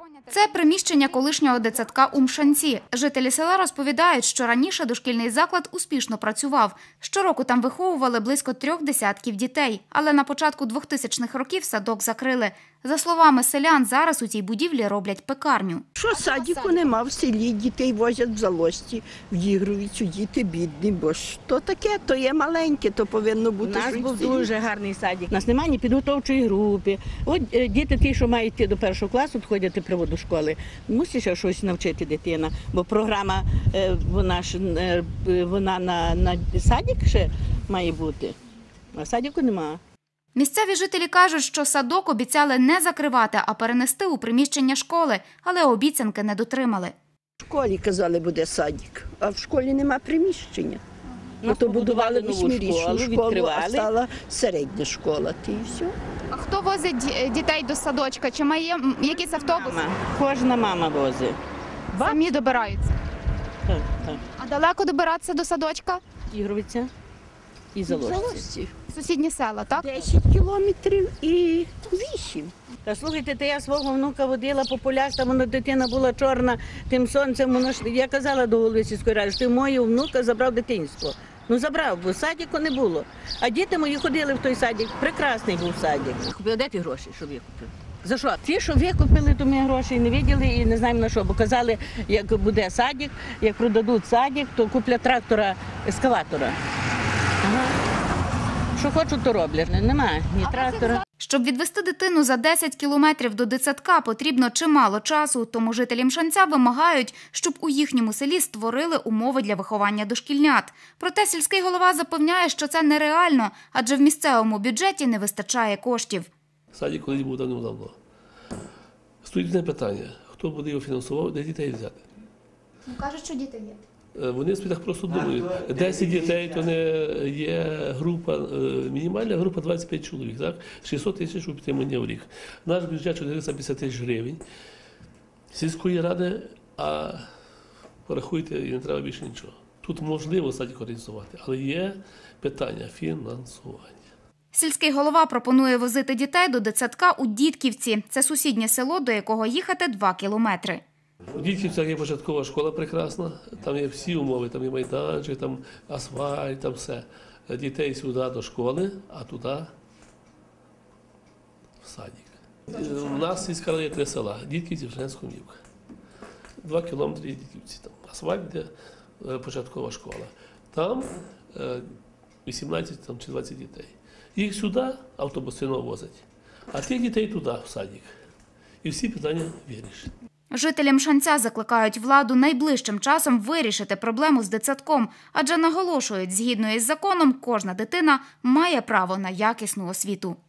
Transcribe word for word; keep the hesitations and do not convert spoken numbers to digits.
Це приміщення колишнього дитсадка у Мшанці. Жителі села розповідають, що раніше дошкільний заклад успішно працював. Щороку там виховували близько трьох десятків дітей. Але на початку двохтисячних років садок закрили. За словами селян, зараз у цій будівлі роблять пекарню. Що садіку нема в селі, дітей возять в Залості, в Ігровицю, діти бідні, бо ж то таке, то є маленьке, то повинно бути. У нас був дуже гарний садик. У нас немає ні підготовчої групи. От е, діти ті, що мають йти до першого класу, ходять до приводу школи. Мусиш щось навчити дитина, бо програма, е, вона, ж, е, вона на, на садик ще має бути, а садику немає. Місцеві жителі кажуть, що садок обіцяли не закривати, а перенести у приміщення школи, але обіцянки не дотримали. В школі, казали, буде садик, а в школі нема приміщення. Ну, то будували восьмирічну школу, а стала середня школа, і все. А хто возить дітей до садочка? Чи має якийсь автобус? Мама. Кожна мама возить. Самі добираються. Так, так. А далеко добиратися до садочка? Ігровиця і В Залості. Залості. Сусідні села, так? десять кілометрів і вісім. Та слухайте, то я свого внука водила по полях, там вона дитина була чорна, тим сонцем, воно ж, я казала до голови сільської ради, що ти мою внука забрав дитинство. Ну забрав, бо садіку не було. А діти мої ходили в той садик, прекрасний був садик. Купили, де ті гроші, що викупили? За що? Ті, що викупили, то ми гроші не виділи і не знаємо на що, бо казали, як буде садик, як продадуть садик, то куплять трактора, ескаватора. Ага. Що хочуть, то роблять. Немає ні трактора. Щоб відвести дитину за десять кілометрів до дитсадка, потрібно чимало часу, тому жителі Мшанця вимагають, щоб у їхньому селі створили умови для виховання дошкільнят. Проте сільський голова запевняє, що це нереально, адже в місцевому бюджеті не вистачає коштів. Садик колись був давно-давно. Стоїть одне питання, хто буде його фінансувати, де дітей взяти? Ну, кажуть, що діти є. Вони собі так просто думають, десять дітей, то не є група, мінімальна група двадцять п'ять чоловік, так? шістсот тисяч утримання в рік. Наш бюджет чотириста п'ятдесят тисяч гривень. Сільської ради, а порахуйте, і не треба більше нічого. Тут можливо садик організувати, але є питання фінансування. Сільський голова пропонує возити дітей до дитсадка у Дідківці. Це сусіднє село, до якого їхати два кілометри. У Дідківцях є початкова школа прекрасна, там є всі умови, там є майданчик, там асфальт, там все. Дітей сюди до школи, а туди в садик. У нас сільська рада є три села – Дідківці, Мшанськ-Комівка. Два кілометри Дідківці, там асфальт, де початкова школа. Там вісімнадцять там, чи двадцять дітей. Їх сюди автобусино возять, а тих дітей туди, в садик. І всі питання вирішать. Жителі Мшанця закликають владу найближчим часом вирішити проблему з дитсадком, адже наголошують, згідно із законом, кожна дитина має право на якісну освіту.